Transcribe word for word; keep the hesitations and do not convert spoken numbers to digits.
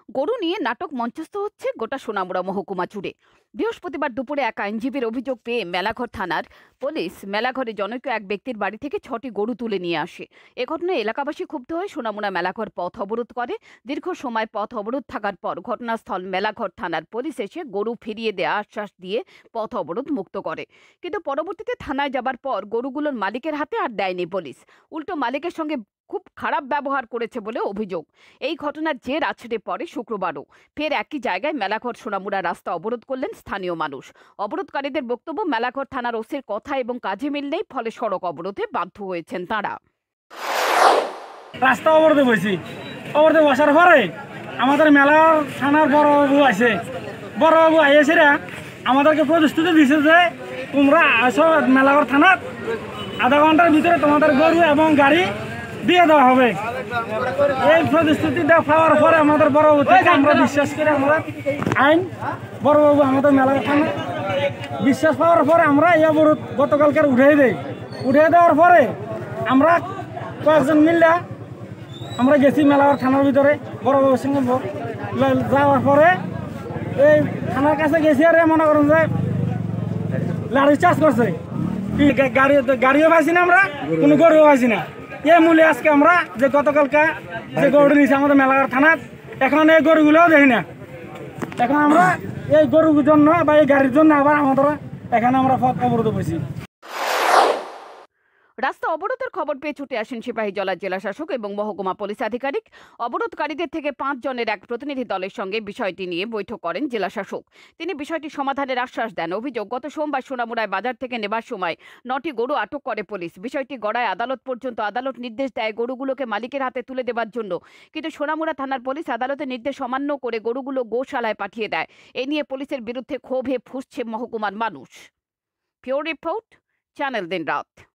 গরু নিয়ে নাটক মঞ্চস্থ হচ্ছে গোটা সোনামুড়া মহকুমা জুড়ে। বৃহস্পতিবার দুপুরে এক আইনজীবীর অভিযোগ পেয়ে মেলাঘর থানার পুলিশ মেলাঘরে জনৈক এক ব্যক্তির বাড়ি থেকে ছটি গরু তুলে নিয়ে আসে। এ ঘটনায় এলাকাবাসী ক্ষুব্ধ হয়ে সোনামুড়া মেলাঘর পথ অবরোধ করে। দীর্ঘ সময় পথ অবরোধ থাকার পর ঘটনাস্থল মেলাঘর থানার পুলিশ এসে গরু ফিরিয়ে দেওয়া আশ্বাস দিয়ে পথ অবরোধ মুক্ত করে। কিন্তু পরবর্তীতে থানায় যাবার পর গরুগুলোর মালিকের হাতে আর দেয়নি পুলিশ, উল্টো মালিকের সঙ্গে খুব খারাপ ব্যবহার করেছে বলে অভিযোগ। এই ঘটনার জের আছড়ে পড়ে শুক্রবারও ফের একই জায়গায় মেলাঘর সোনামুড়া রাস্তা অবরোধ করলেন স্থানীয় মানুষ। অবরোধকারীদের বক্তব্য, মেলাঘর থানার ওসির কথা এবং কাজে মিল নেই, ফলে সড়ক অবরোধে বাধ্য হয়েছেন তাঁরা। রাস্তা অবরোধে বসি, অবরোধে বসার পরে আমাদের মেলার থানার বড়বাবু আছে, বড়বাবু আইসেরা আমাদেরকে প্রতিশ্রুতি দিছে যে তোমরা আসো মেলাঘর থানার, আধা ঘন্টার ভিতরে তোমাদের গরু এবং গাড়ি দিয়ে দেওয়া হবে। এই প্রতিশ্রুতি দেওয়া পাওয়ার পরে আমাদের বড়বাবু থেকে আমরা বিশ্বাস করে আমরা আইন বড়বাবু আমাদের মেলাঘর থানা বিশ্বাস পাওয়ার পরে আমরা এই অবরোধ গতকালকে উঠিয়ে দেই। উঠিয়ে দেওয়ার পরে আমরা কয়েকজন মিললে আমরা গেছি মেলাঘর থানার ভিতরে বড়বাবুর সঙ্গে যাওয়ার পরে এই থানার কাছে গেছি আর মনে করুন যে লাঠি চার্জ করছে, গাড়ি গাড়িও পাইছি না, আমরা কোনো গরুও পাইছি না। এই মূল্যে আজকে আমরা যে গতকালকে যে গরু নিয়েছি আমাদের মেলাঘর থানার, এখন এই গরুগুলোও দেখি না। এখন আমরা এই গরুর জন্য বা এই গাড়ির জন্য আবার আমাদের এখানে আমরা পথ অবরোধ করছি। রাস্তা অবরোধের খবর পেয়ে ছুটে আসেন সিপাহীজলার জেলা শাসক এবং মহকুমা পুলিশ আধিকারিক। অবরোধকারীদের থেকে পাঁচ জনের এক প্রতিনিধি দলের সঙ্গে বিষয়টি নিয়ে বৈঠক করেন জেলা শাসক। তিনি বিষয়টি সমাধানের আশ্বাস দেন। অভিযোগ, গত সোমবার সোনামুড়ায় বাজার থেকে নেবার সময় নটি গরু আটক করে পুলিশ। বিষয়টি গড়ায় আদালত পর্যন্ত। আদালত নির্দেশ দেয় গরুগুলোকে মালিকের হাতে তুলে দেওয়ার জন্য, কিন্তু সোনামুড়া থানার পুলিশ আদালতের নির্দেশ অমান্য করে গরুগুলো গোশালায় পাঠিয়ে দেয়। এ নিয়ে পুলিশের বিরুদ্ধে ক্ষোভে ফুঁসছে মহকুমার মানুষ। পিওর রিপোর্ট, চ্যানেল দিন রাত।